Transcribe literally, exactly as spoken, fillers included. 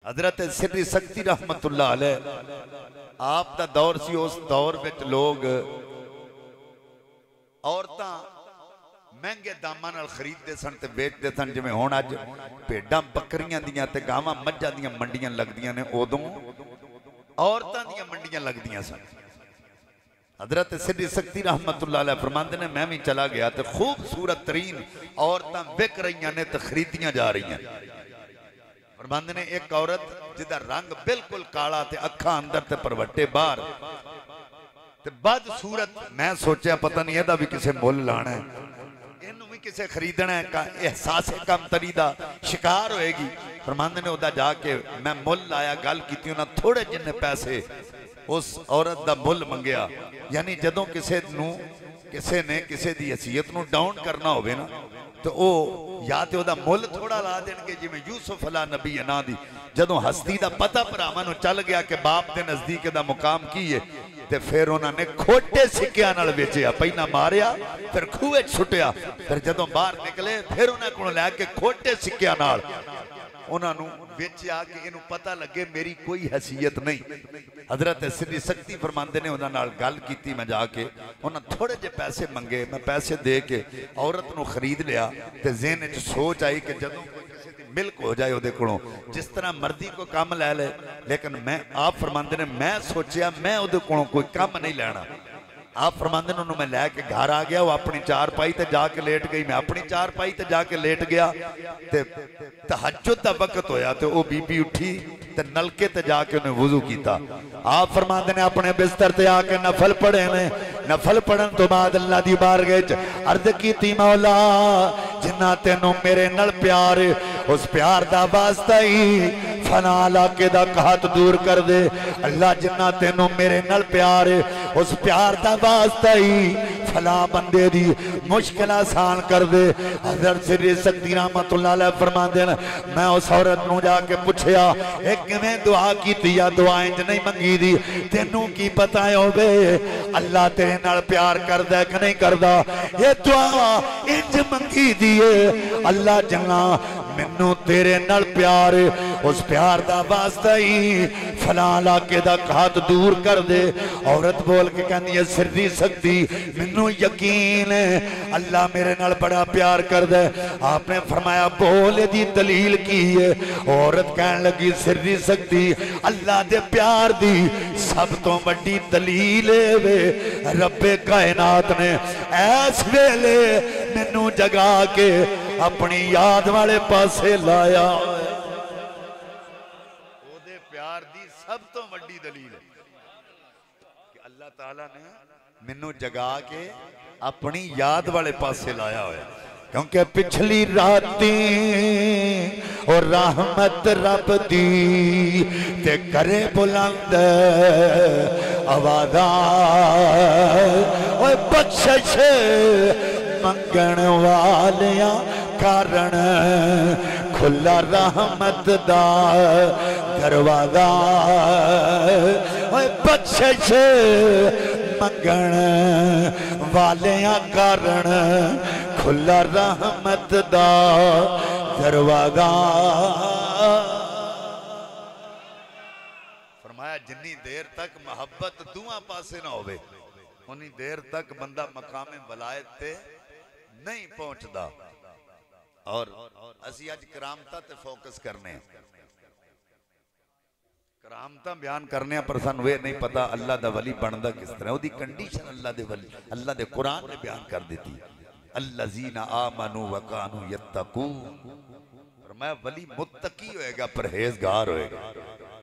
حضرت سری سکتی رحمت اللہ علیہ آپ دا دور سی، اس دور وچ لوگ عورتاں مہنگے داماں نال خریدتے سن تے بیچتے سن، جویں ہن اج بھیڈاں بکریاں دیاں تے گاواں مجھاں دیاں منڈیاں لگدیاں نے، اودوں عورتاں دیاں منڈیاں لگدیاں سن۔ حضرت سری سکتی رحمت اللہ علیہ فرماندے نے میں بھی چلا گیا تے خوبصورت ترین عورتاں بک رہیاں نے تے خریدیاں جا رہی ہیں۔ فرماندے نے ایک عورت جدا رنگ بالکل کالا تے اکھاں اندر تے پروٹے باہر تے بد صورت، میں سوچیا پتہ نہیں ایدا بھی کسے مول لانا ہے، اینو بھی کسے خریدنا ہے، کا احساس کم تری دا شکار ہوئے گی۔ فرماندے نے ادا جا کے میں مول لایا، گل کیتی انہاں تھوڑے جن پیسے اس عورت دا مول منگیا۔ یعنی جدوں کسے نو کسے نے کسے دی حیثیت نو ڈاؤن کرنا ہوئے نا تو او یا تے او دا مول تھوڑا لا دیں گے، جی میں یوسف علیہ نبی انا دی جدوں ہستی دا پتہ پراواں نو چل گیا کہ باپ دے نزدیک دا مقام کی ہے تے پھر انہاں نے کھوٹے سکیاں نال ویچیا، پہلا ماریا پھر کھوئے چھٹیا، پھر جدوں باہر نکلے پھر انہاں کو لے کے کھوٹے سکیاں نال انہاں نو ویچیا کہ انہوں پتہ لگے میری کوئی حیثیت نہیں۔ حضرت سری سکتی فرماندے نے انہاں نال گل کیتی، میں جا کے انہاں تھوڑے جے پیسے منگے، میں پیسے دے کے عورت نو خرید لیا تے ذہن وچ سوچ آئی کہ جدوں کوئی کسی دی ملک ہو جائے اودے کولوں جس طرح مرضی کو کام لے لے، لیکن میں آپ فرماندے نے میں سوچیا میں اودے کولوں کوئی کام نہیں لینا۔ آپ فرماندے نے انہوں میں لے کے گھر آ گیا، وہ اپنی چار پائی تے جا کے لیٹ گئی، میں اپنی چار پائی تے جا کے لیٹ گیا تے تہجد دا وقت ہویا تے وہ بی بی اٹھی تے نلکے تے جا کے انہیں وضو کیتا۔ آپ فرماندے نے اپنے بستر تے آ کے نفل پڑھے نے، نفل پڑھن تو بعد اللہ دی بارگاہ وچ عرض کیتی مولا جنہ تینوں میرے نال پیار اس پیار دا واسطہ ہی فنا علاقے دا قحط دور کر دے، اللہ جنہ تینوں میرے نال پیار اس پیار دا واسطہ ہی فلاں بندے دی مشکل آسان کر دے۔ حضرت سری سکتی رحمت اللہ علیہ فرماندے ہیں میں اس عورت نو جا کے پوچھیا ایک میں دعا کی تیا دعائیں جو نہیں منگی دی، تینوں کی پتہ ہے ہوئے اللہ تیرے نال پیار کر دے کہ نہیں کر دا، یہ دعا انج منگی دیئے اللہ جنہ منو تیرے نال پیار اس پیار دا واسطہ ہی فلاں علاقے دا قحط دور کر دے۔ عورت بول کے کہنی ہے سری سکتی منو یقین ہے اللہ میرے نال بڑا پیار کر دے۔ آپ نے فرمایا بولے دی دلیل کی ہے، عورت کہن لگی سری سکتی اللہ دے پیار دی سب تو بڑی دلیل ہے رب کائنات نے ایس ویلے منو جگا کے اپنی یاد والے پاسے لایا۔ او دے پیار دی سب تو بڑی دلیل ہے کہ اللہ تعالیٰ نے منو جگا کے اپنی یاد والے پاسے لایا ہوئے، کیونکہ پچھلی راتیں اور رحمت رب دی تے کرے بلند آوازاں اوہ بخشش منگن والیاں کارن کھلا رحمت دا دروازہ اوہ بخشش منگن والیاں کارن کھلا رحمت دا دروازہ۔ فرمایا جنی دیر تک محبت دعا پاسے نہ ہوئے انہی دیر تک بندہ مقام ولایت تے نہیں پہنچ دا۔ اور اسی آج کرامتہ تے فوکس کرنے ہیں، کرامتہ بیان کرنے ہیں، پر سنوے نہیں پتا اللہ دا ولی بندہ کس طرح، وہ دی کنڈیشن اللہ دے ولی اللہ دے قرآن نے بیان کر دیتی الذین آمنوا وکانوا یتقون۔ فرمایا ولی متقی ہوئے گا، پرہیزگار ہوئے گا۔